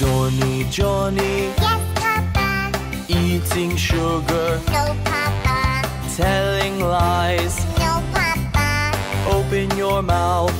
Johnny, Johnny. Yes, Papa. Eating sugar. No, Papa. Telling lies. No, Papa. Open your mouth.